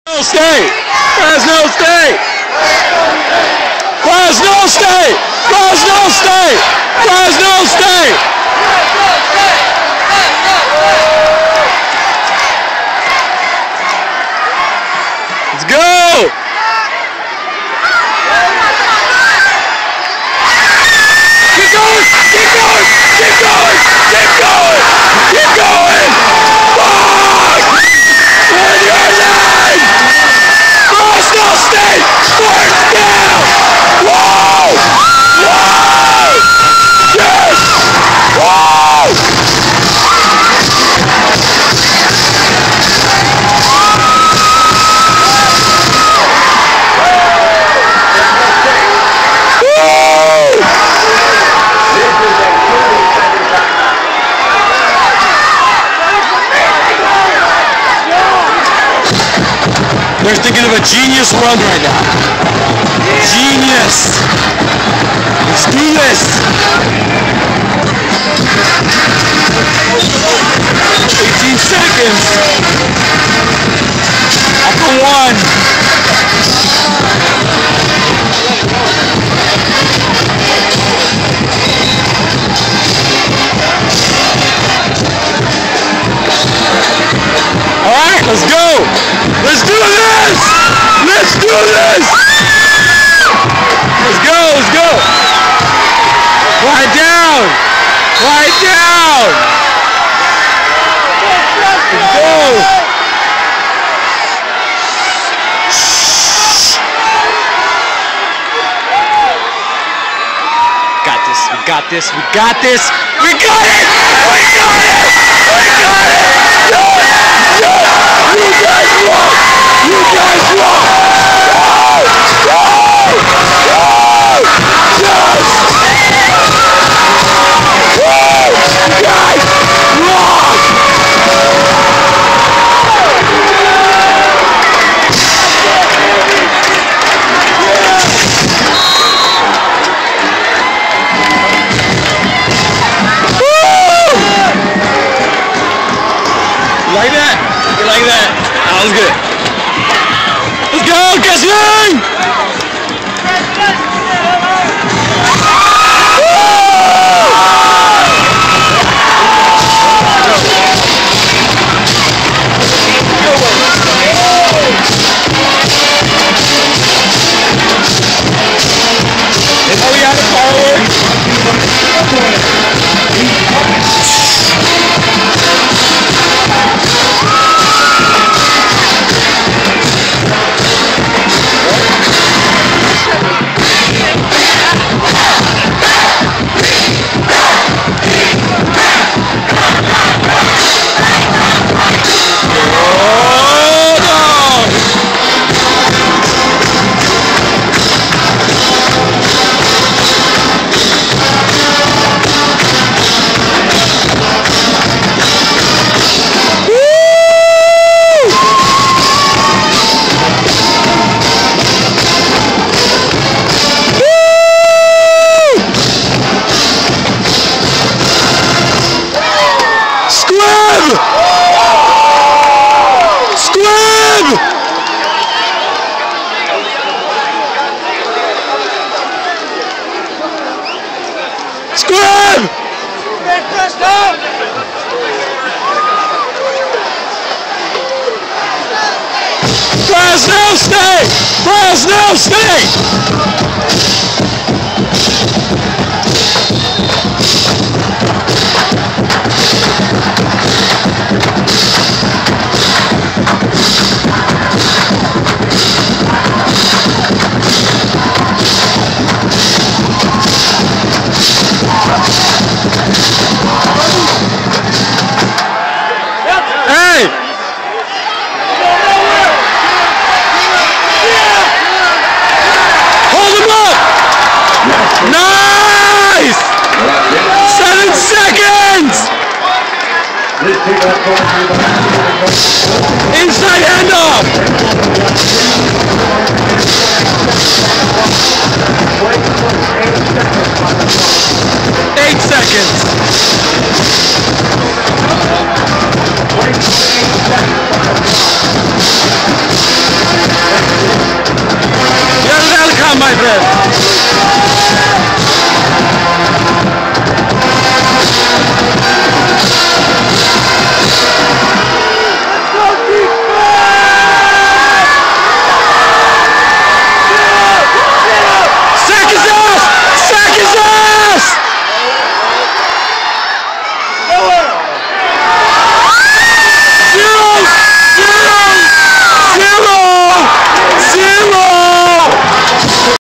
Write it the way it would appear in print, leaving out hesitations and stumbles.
State! Fresno State! Fresno State! Fresno State! Fresno State! Let's go! Keep going! Keep going! Keep going! Keep going! Keep going! Fuck! With your leg! Fresno State! First down! Whoa! Whoa! Yes! Whoa! They're thinking of a genius run right now. Genius! Let's do this! 18 seconds! Up to one! Alright, let's go! Let's do this! Let's do this! Let's go, let's go! Quiet down! Quiet down! Let's go! Got this, we got this, we got this! We got it! We got it! We got it! Do it! Do it! You guys won! You guys won! Go! Go! Go! Yes! Woo! You guys won! You like that? You like that? That was good. Let's go, Gasly! Oh, yeah, the fireworks. Fresno State! Fresno State! Nice! 7 seconds! Inside handoff!